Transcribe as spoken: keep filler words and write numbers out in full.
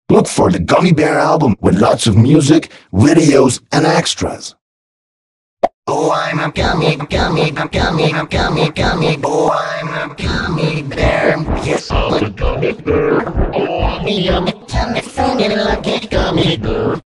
Look for the Gummy Bear album with lots of music, videos, and extras. Oh, I'm a gummy, gummy, gummy, gummy, gummy. Oh, I'm a gummy bear. Yes, I'm a gummy bear. Oh, I'm a yummy, tummy, funny, lucky gummy bear.